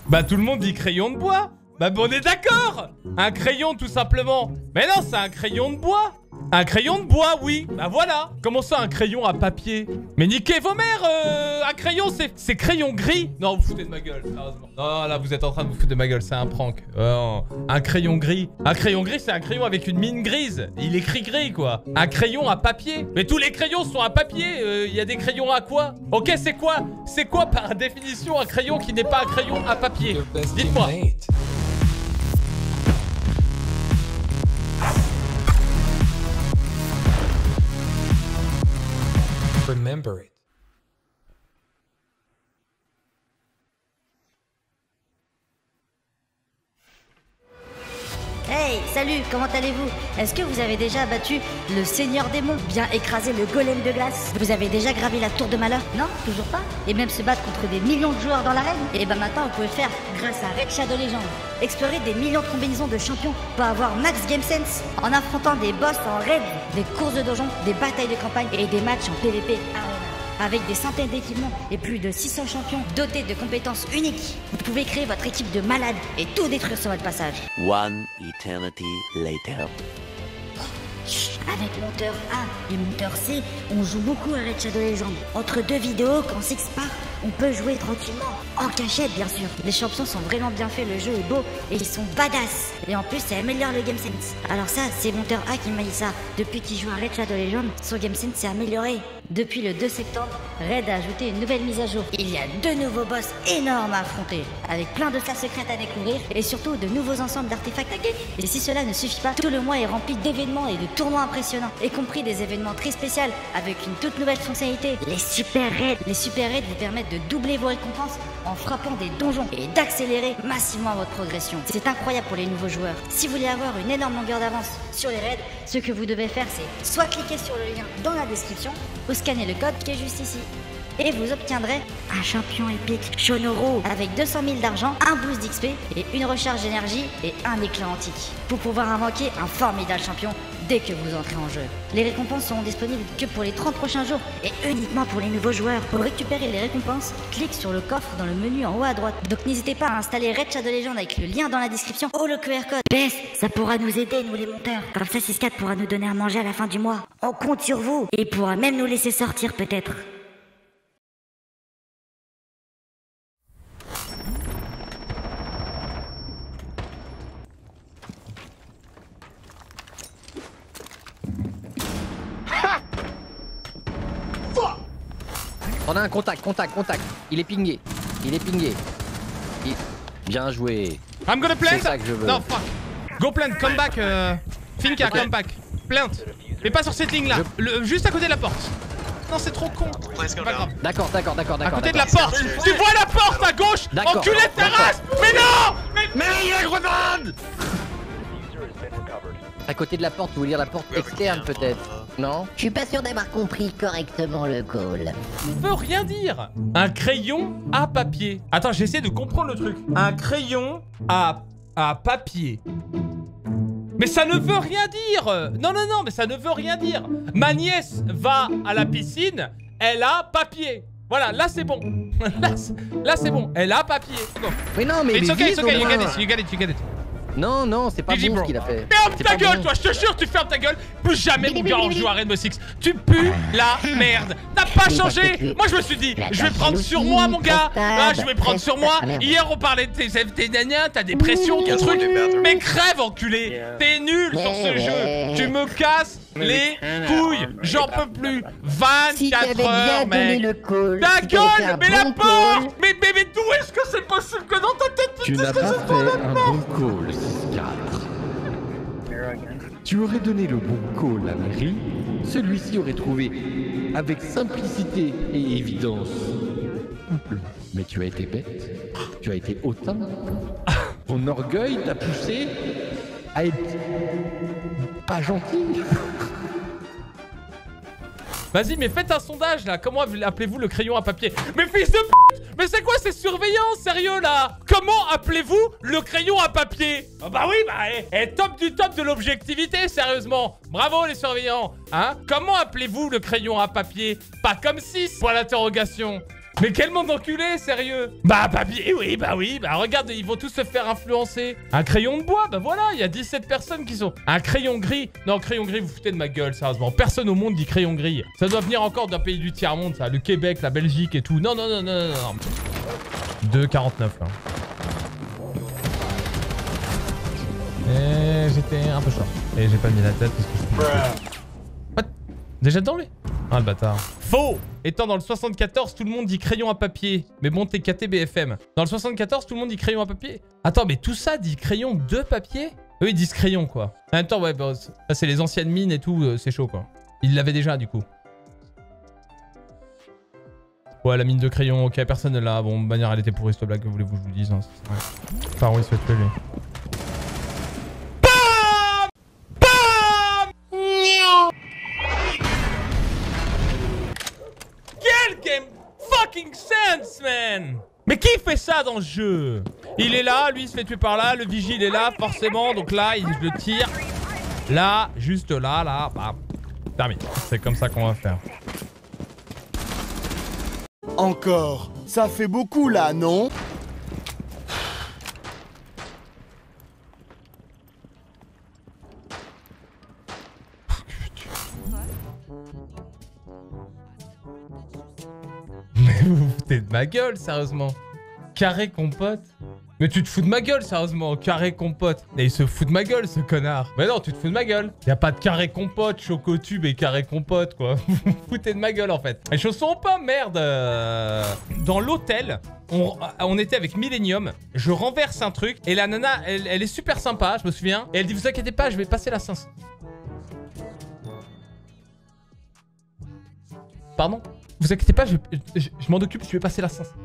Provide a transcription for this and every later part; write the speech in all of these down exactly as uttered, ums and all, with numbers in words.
Bah tout le monde dit crayon de bois. Bah bon, on est d'accord. Un crayon tout simplement. Mais non, c'est un crayon de bois. Un crayon de bois, oui. Bah voilà. Comment ça, un crayon à papier? Mais niquez vos mères. euh, Un crayon, c'est crayon gris. Non, vous foutez de ma gueule, sérieusement. Non, là, vous êtes en train de vous foutre de ma gueule. C'est un prank. Oh, un crayon gris. Un crayon gris, c'est un crayon avec une mine grise. Il écrit gris, quoi. Un crayon à papier. Mais tous les crayons sont à papier. Il euh, y a des crayons à quoi? Ok, c'est quoi? C'est quoi, par définition, un crayon qui n'est pas un crayon à papier? Dites-moi. Remember it. Hey, salut, comment allez-vous? Est-ce que vous avez déjà battu le Seigneur Démon? Bien écrasé le golem de glace? Vous avez déjà gravé la tour de malheur? Non, toujours pas? Et même se battre contre des millions de joueurs dans l'arène? Et ben maintenant vous pouvez le faire grâce à Raid Shadow Legends. Explorer des millions de combinaisons de champions pour avoir max game sense en affrontant des boss en raid, des courses de donjons, des batailles de campagne et des matchs en P V P arena. Avec des centaines d'équipements et plus de six cents champions dotés de compétences uniques, vous pouvez créer votre équipe de malades et tout détruire sur votre passage. One eternity later. Chut, avec monteur A et monteur C, on joue beaucoup à Raid Shadow Legends. Entre deux vidéos, quand c'est part, on peut jouer tranquillement. En cachette, bien sûr. Les champions sont vraiment bien faits, le jeu est beau et ils sont badass. Et en plus, ça améliore le game sense. Alors ça, c'est monteur A qui m'a dit ça. Depuis qu'il joue à Raid Shadow Legends, son game sense s'est amélioré. Depuis le deux septembre, Raid a ajouté une nouvelle mise à jour. Il y a deux nouveaux boss énormes à affronter, avec plein de salles secrètes à découvrir et surtout de nouveaux ensembles d'artefacts à gagner. Et si cela ne suffit pas, tout le mois est rempli d'événements et de tournois impressionnants, y compris des événements très spéciaux avec une toute nouvelle fonctionnalité, les super raids. Les super raids vous permettent de doubler vos récompenses en frappant des donjons et d'accélérer massivement votre progression. C'est incroyable pour les nouveaux joueurs. Si vous voulez avoir une énorme longueur d'avance sur les raids, ce que vous devez faire, c'est soit cliquer sur le lien dans la description ou scanner le code qui est juste ici. Et vous obtiendrez un champion épique Shonoro avec deux cent mille d'argent, un boost d'X P et une recharge d'énergie et un éclat antique pour pouvoir invoquer un formidable champion dès que vous entrez en jeu. Les récompenses seront disponibles que pour les trente prochains jours et uniquement pour les nouveaux joueurs. Pour récupérer les récompenses, clique sur le coffre dans le menu en haut à droite. Donc n'hésitez pas à installer Raid Shadow Legends avec le lien dans la description ou le Q R code. P S, ça pourra nous aider, nous les monteurs. Comme ça, six quatre pourra nous donner à manger à la fin du mois. On compte sur vous et pourra même nous laisser sortir peut-être. On a un contact, contact, contact. Il est pingé. Il est pingé. Il... Bien joué. I'm gonna plant. C'est ça que je veux. Non, fuck. Go plant, come back. Euh... Finka, Okay. come back. Plant. Mais pas sur cette ligne là. Je... Le... Juste à côté de la porte. Non, c'est trop con. C'est pas grave. D'accord, d'accord, d'accord, À d'accord. côté de la porte. Tu vois la porte à gauche. D'accord. Enculé de ta race. Mais non. Mais... Mais il y a grenade. À côté de la porte, vous voulez dire la porte externe peut-être? Non? Je suis pas sûr d'avoir compris correctement le call. Ça veut rien dire. Un crayon à papier. Attends, j'essaie de comprendre le truc. Un crayon à, à papier. Mais ça ne veut rien dire. Non, non, non, mais ça ne veut rien dire. Ma nièce va à la piscine, elle a papier. Voilà, là c'est bon. Là, là c'est bon, elle a papier. Go. Mais non, mais, Mais it's mais okay, vite, it's okay, au you get moins. it, you get it, you get it. Non, non, c'est pas G G, bon bro. ce qu'il a fait. Ferme C'est ta pas gueule, bon. toi, je te jure, tu fermes ta gueule. Plus jamais, mon gars, on joue à Rainbow Six. Tu pues la merde. T'as pas changé. Moi, je me suis dit, je vais prendre sur moi, mon gars. Là, je vais prendre sur moi. Hier, on parlait de tes F T gnagnagnas, t'as des pressions, ton truc. Mais crève, enculé. T'es nul sur ce jeu. Tu me casses les couilles. J'en peux plus. Si t'avais vingt-quatre heures, bien donné mec. le call, Ta si t'avais fait un gueule, mais la bon porte. call, Mais, mais, mais d'où est-ce que c'est possible que dans ta tête, Tu tu n'as sais pas ce fait un bon call, six quatre. Tu aurais donné le bon call à Mary, celui-ci aurait trouvé avec simplicité et évidence. Mais tu as été bête, tu as été hautain. Ton orgueil t'a poussé à être pas gentil. Vas-y, mais faites un sondage là. Comment appelez-vous le crayon à papier? Mais fils de pute! Mais c'est quoi ces surveillants, sérieux là? Comment appelez-vous le crayon à papier? Ah bah oui, bah, eh, eh, top du top de l'objectivité, sérieusement. Bravo les surveillants, hein? Comment appelez-vous le crayon à papier? Pas comme six, point d'interrogation. Mais quel monde enculé, sérieux. Bah papier, oui, bah oui, bah regarde, ils vont tous se faire influencer. Un crayon de bois, bah voilà, il y a dix-sept personnes qui sont... Un crayon gris. Non, crayon gris, vous foutez de ma gueule, sérieusement. Personne au monde dit crayon gris. Ça doit venir encore d'un pays du tiers-monde, ça. Le Québec, la Belgique et tout. Non, non, non, non, non, non. deux quarante-neuf, là. Et j'étais un peu short. Et j'ai pas mis la tête parce que je suis... What? Déjà dedans, lui? Ah, le bâtard. Faux! Étant dans le soixante-quatorze, tout le monde dit crayon à papier. Mais bon, t'es K T B F M. Dans le soixante-quatorze, tout le monde dit crayon à papier. Attends, mais tout ça dit crayon de papier? Eux, ils disent crayon, quoi. En même temps, ouais, bah, ça, c'est les anciennes mines et tout, euh, c'est chaud, quoi. Ils l'avaient déjà, du coup. Ouais, la mine de crayon, ok, personne n'est là. Bon, manière, elle était pourrie, cette blague, que voulez-vous que je vous dise, hein, ouais. Par où il se fait tuer, lui? Fucking sense, man! Mais qui fait ça dans le jeu? Il est là, lui il se fait tuer par là, le vigile est là, forcément, donc là, il le tire. Là, juste là, là, bah, terminé. C'est comme ça qu'on va faire. Encore, ça fait beaucoup là, non? Mais vous vous foutez de ma gueule, sérieusement. Carré compote. Mais tu te fous de ma gueule, sérieusement. Carré compote. Et il se fout de ma gueule, ce connard. Mais non, tu te fous de ma gueule. Y a pas de carré compote, chocotube et carré compote, quoi. Vous vous foutez de ma gueule, en fait. Les chaussons pas, merde. Dans l'hôtel, on, on était avec Millennium. Je renverse un truc. Et la nana, elle, elle est super sympa, je me souviens. Et elle dit, vous inquiétez pas, je vais passer la cinq. Pardon? Vous inquiétez pas, je, je, je, je m'en occupe, je vais passer la cinq.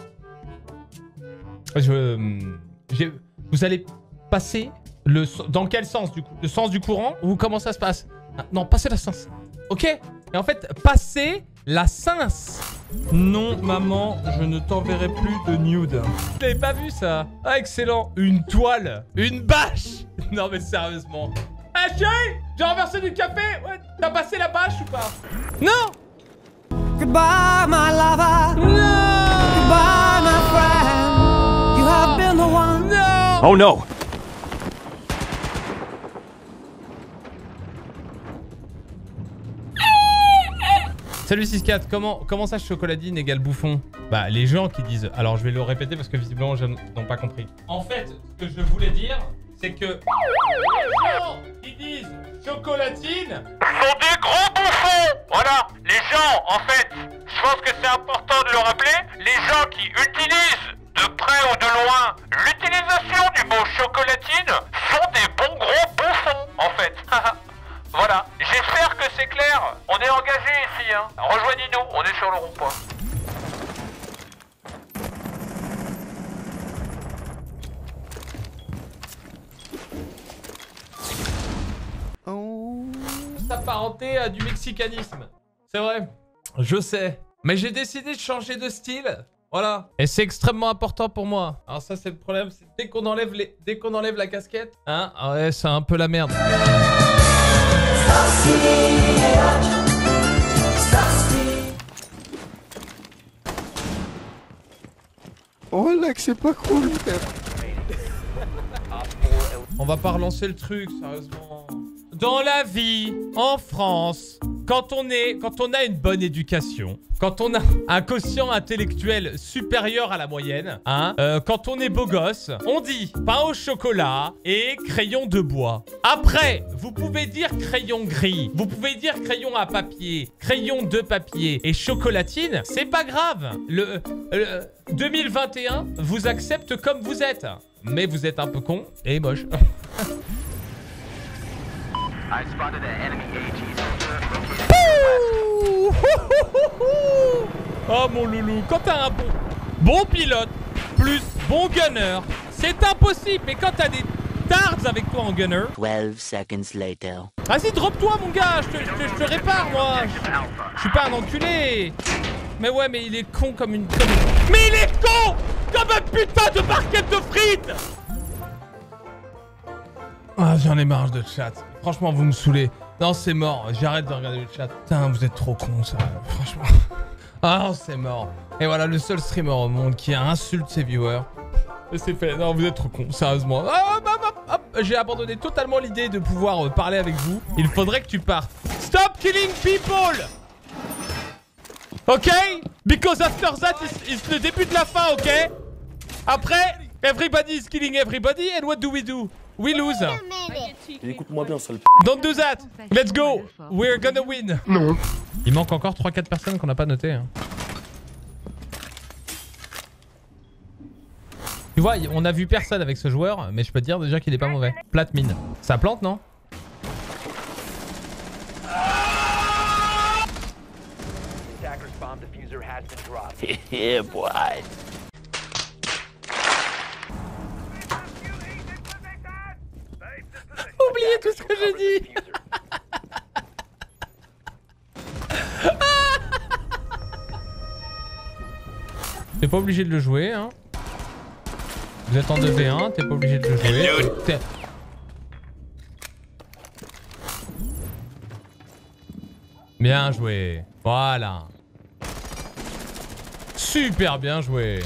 Je, je, vous allez passer le... Dans quel sens, du coup? Le sens du courant ou comment ça se passe? Ah, non, passer la cinq. Ok? Et en fait, passer la cinq. Non, maman, je ne t'enverrai plus de nude. Je l'avais pas vu, ça. Ah, excellent. Une toile. Une bâche. Non, mais sérieusement. Ah, chérie, j'ai renversé du café. Ouais, t'as passé la bâche ou pas? Non. Goodbye, my lover. No. Goodbye, my friend. You have been the one. No. Oh no. Salut six quatre, comment, comment ça chocoladine égale bouffon? Bah les gens qui disent... Alors je vais le répéter parce que visiblement je n'ai pas compris. En fait, ce que je voulais dire, c'est que... Les gens qui disent chocolatine sont des gros bouffons. Voilà, les gens en fait, je pense que c'est important de le rappeler, les gens qui utilisent de près ou de loin l'utilisation du mot chocolatine sont des bons gros bouffons en fait. Voilà, j'espère que c'est clair. On est engagé ici, hein. Rejoignez-nous, on est sur le rond-point. Oh. S'apparenter à du mexicanisme. C'est vrai, je sais. Mais j'ai décidé de changer de style. Voilà. Et c'est extrêmement important pour moi. Alors ça, c'est le problème. C'est dès qu'on enlève les... dès qu'on enlève la casquette, hein, ouais, c'est un peu la merde. Oh là que c'est pas cool, frère. On va pas relancer le truc, sérieusement. Dans la vie, en France, quand on est, quand on a une bonne éducation, quand on a un quotient intellectuel supérieur à la moyenne, hein, euh, quand on est beau gosse, on dit pain au chocolat et crayon de bois. Après, vous pouvez dire crayon gris, vous pouvez dire crayon à papier, crayon de papier et chocolatine, c'est pas grave. Le, le deux mille vingt et un vous accepte comme vous êtes, mais vous êtes un peu con et moche. Oh mon loulou, quand t'as un bon, bon pilote plus bon gunner, c'est impossible. Mais quand t'as des tards avec toi en gunner... twelve seconds later. Vas-y, drop-toi mon gars, je te, je, te, je te répare moi. Je suis pas un enculé. Mais ouais, mais il est con comme une... Comme une... Mais il est con comme un putain de barquette de frites. Ah, j'en ai marre de chat. Franchement, vous me saoulez. Non, c'est mort. J'arrête de regarder le chat. Putain, vous êtes trop cons, ça. Franchement. Ah, c'est mort. Et voilà, le seul streamer au monde qui insulte ses viewers. Et c'est fait. Non, vous êtes trop cons, sérieusement. Ah, hop, hop, hop. J'ai abandonné totalement l'idée de pouvoir euh, parler avec vous. Il faudrait que tu partes. Stop killing people! Ok? Because after that, it's, it's le début de la fin, ok? Après, everybody is killing everybody, and what do we do? We lose. Écoute-moi bien, sale p. Don't do that. Let's go. We're gonna win. Non. Il manque encore trois quatre personnes qu'on n'a pas notées. Hein. Tu vois, on a vu personne avec ce joueur, mais je peux te dire déjà qu'il est pas mauvais. Plate mine. Ça plante, non? Yeah, boy. Oubliez tout ce que j'ai dit. T'es pas obligé de le jouer, hein. Vous êtes en deux v un, t'es pas obligé de le jouer. Bien joué. Voilà. Super bien joué.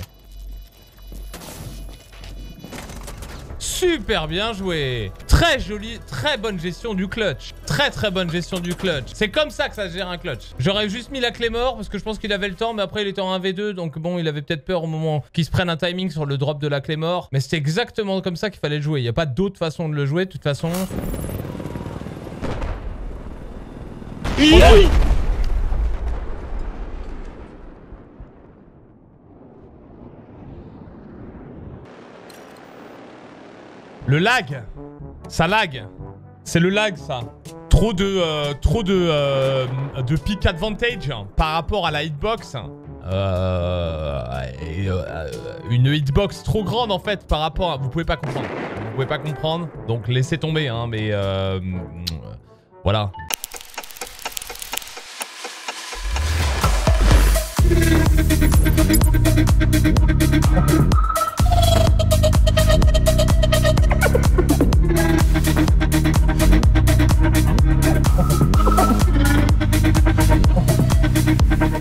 Super bien joué. Très jolie, très bonne gestion du clutch. Très très bonne gestion du clutch. C'est comme ça que ça se gère un clutch. J'aurais juste mis la clé mort parce que je pense qu'il avait le temps, mais après il était en un v deux, donc bon, il avait peut-être peur au moment qu'il se prenne un timing sur le drop de la clé mort. Mais c'était exactement comme ça qu'il fallait le jouer. Il n'y a pas d'autre façon de le jouer, de toute façon. Oui. Le lag, ça lag. C'est le lag, ça. Trop de, euh, trop de, euh, de pick advantage hein, par rapport à la hitbox. Euh, et, euh, une hitbox trop grande en fait par rapport à... Vous pouvez pas comprendre. Vous pouvez pas comprendre. Donc laissez tomber, hein, mais euh, voilà.